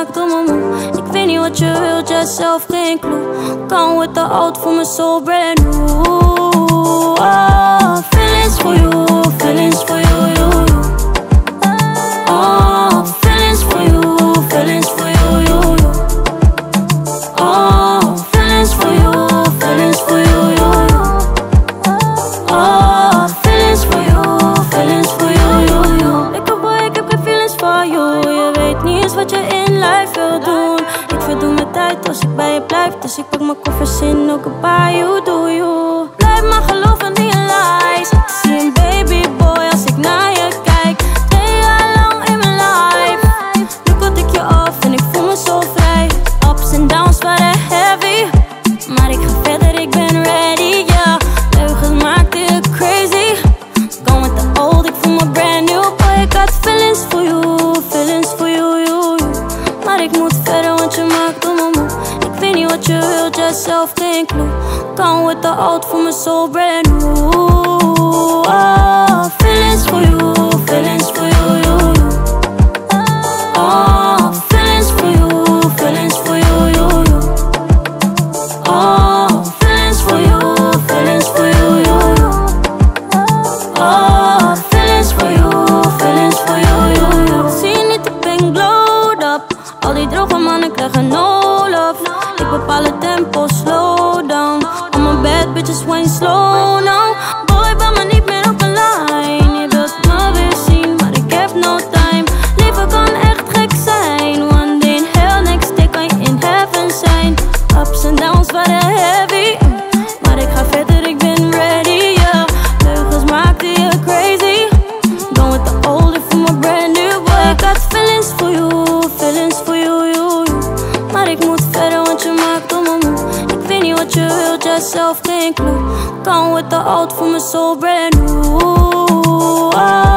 maakt om me moe. Ik weet niet wat je wilt, jij zelf geen clue. Gone with the old for my soul brand new. Oh, feelings for you, feelings for you, you. Oh, feelings for you, feelings for you, you. Oh, feelings for you, feelings for you, you. Oh, feelings for you, feelings for you, you, you. Lekker boy, ik heb geen feelings voor you. Je weet niet eens wat je in life wil doen. Ik verdoe mijn tijd als ik bij je blijf. Dus ik pak mijn koffers in, ook een paar you do you. Blijf maar geloven in je lies. Ik zie een baby boy als ik naar je kijk. 2 jaar lang in mijn life. Nu kot ik je af en ik voel me zo vrij. Ups en downs waren heavy, maar ik ga verder, ik ben ready, yeah. Leugens maakten je crazy. Gone with the old, ik voel me brand new. Boy, ik had feelings for you, you, you. Maar ik moet verder, want je maakt me moe. Ik weet niet wat je wilt, jij zelf geen clue. Gone with the old, voel me so brand new. Oh, feelings for you, feelings for you, you. Oh, feelings for you, feelings for you, you. Oh, feelings for you, feelings for you, you. Oh, feelings for you, feelings for you, you. Zie je niet, ik ben glowed up. Al die droge mannen krijgen no love. Ik bepaal het tempo, slow down. All my bad bitches wine slow now. Boy, ben me niet meer op een lijn. Je wilt me weer zien, maar ik heb no time. Leven kan echt gek zijn. One day in hell, next day kan je in heaven zijn. Ups en downs waren heavy, maar ik ga verder, ik ben ready, yeah. Leugens maakten je crazy. Gone with the old, ik voel me brand new. Boy, ik had feelings for you, you. Maar ik moet verder, want je maakt me moe. Ik weet niet wat je wilt, jij zelf geen clue. Gone with the old, voel me so brand new. Oh.